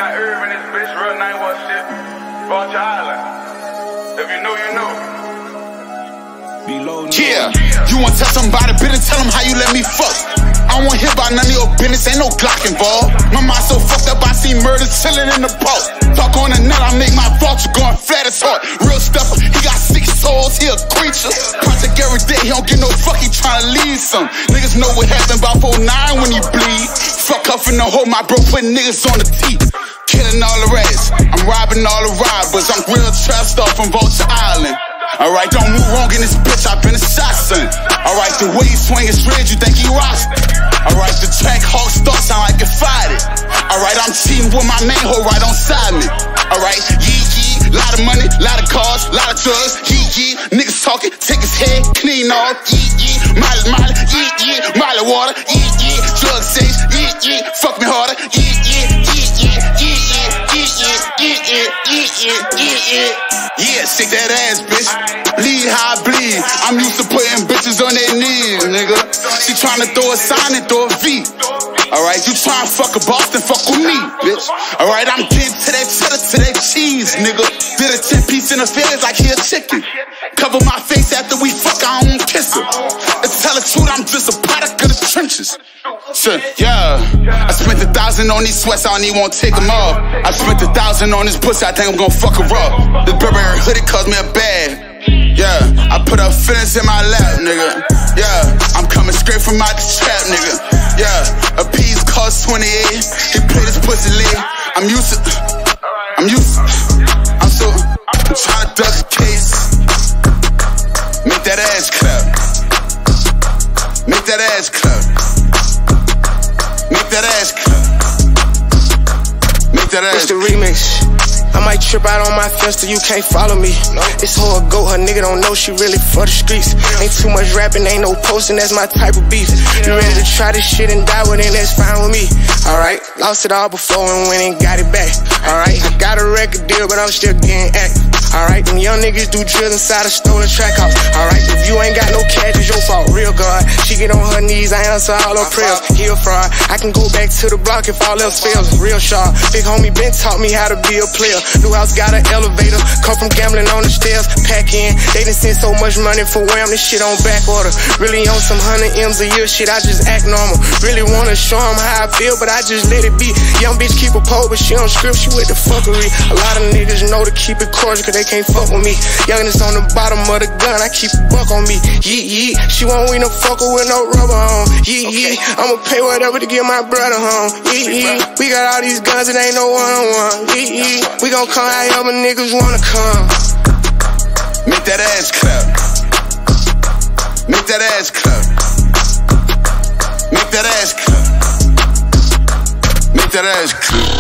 got herb in this bitch, real 9-1 shit. Vulture Island. If you know, you know. B.loadin. Yeah, you wanna tell somebody, better tell them how you let me fuck. I don't wanna hear about none of your business, ain't no Glock involved. My mind so fucked up, I see murder chillin in the boat. Talk on the net, I make my vulture going flat as hard. Real steppa, he got 6 souls, he a creature. Project every day, he don't get no fuck, he tryna lead some. Niggas know what happened about 4-9 when he bleed. Fuck cuffin the hoe, my bro putting niggas on the teeth. Killing all the rats, I'm robbing all the robbers. I'm real trap star from Vulture Island. Alright, don't move wrong in this bitch, I've been a shot son. Alright, the way he swing his red, you think he roster. Alright, the track hawk start sound like it fired it. Alright, I'm cheating with my main hoe right on side me. Alright, yee, lot of money, lot of cars, lot of drugs, yee, niggas talking, take his head, clean off, yee, molly, molly water, yee, drug sex, yee, fuck me harder, yeah, shake that ass, bitch. Bleed how I bleed. I'm used to putting bitches on their knees, nigga. She tryna throw a sign and throw a V. Alright, you tryna fuck a Boston, fuck with me, bitch. Alright, I'm getting to that cheddar, to that cheese, nigga. Did a 10-piece in the feds like he a chicken. Cover my face after we fuck, I don't kiss her. To tell the truth, I'm just a product of the trenches. Shit, yeah. I spent 1,000 on these sweats, I don't even wanna take them off. I spent 1,000 on this pussy, I think I'm gonna fuck her up. This Burberry hoodie cost me a bag. Yeah, I put up feelings in my lap, nigga. Yeah, I'm coming straight from out the trap, nigga. Yeah, a piece cost 28. He played his pussy lit. I'm trying to duck a case. Make that ass clap. Make that ass clap. Make that ass clap. Make that ass. It's the remix. I might trip out on my fence till you can't follow me. This hoe a goat, her nigga don't know she really for the streets. Ain't too much rapping, ain't no posting, that's my type of beef. You ready to try this shit and die with it, that's fine with me. Alright, lost it all before and went and got it back. Alright, I got a record deal, but I'm still getting active. Alright, them young niggas do drills inside a stolen track house. Alright, if you ain't got no cash, it's your fault, real God. She get on her knees, I answer all her prayers. He a fraud, I can go back to the block if all else fails. Real sharp, big homie Ben taught me how to be a player. New house got an elevator, come from gambling on the stairs. Pack in, they done sent so much money for wham, this shit on back order. Really on some 100 M's a year shit, I just act normal. Really wanna show them how I feel, but I just let it be. Young bitch keep a pole, but she don't script, she with the fuckery. A lot of niggas know to keep it cordial, cause they can't fuck with me. Youngest on the bottom of the gun, I keep a buck on me. Yee, she won't win no fucker with no rubber on. Yee, I'ma pay whatever to get my brother home. Yee, we got all these guns, it ain't no one-on-one. Yee, we gon' come however niggas wanna come. Make that ass clap. Make that ass clap. Make that ass clap. Make that ass clap.